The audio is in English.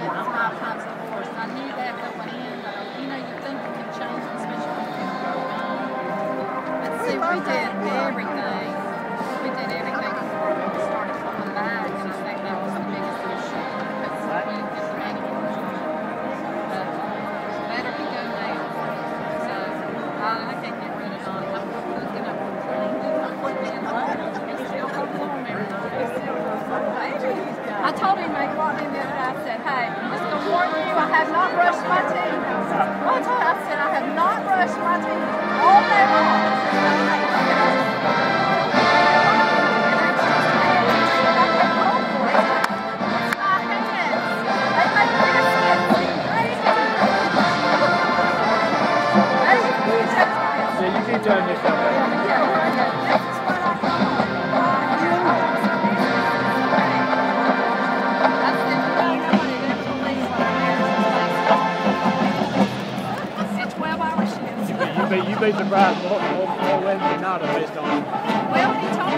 it's 5 times the force. I knew that going in, but you know, you think you can change it, especially when you grow young. But see, we did everything. We did everything before we started pulling back, and I think that was the biggest issue because we didn't get the money. But let her go now. So I can't get rid of Donnie. I'm looking up and cleaning it. I'm putting it in love. He still comes home every night. I told him, I called him the other day, I said, hey, I'm just going to warn you, I have not brushed my teeth. I told him, I said, I have not brushed my teeth all day long. Turn yourself You'd be surprised more Wednesday night based on. Well, he told me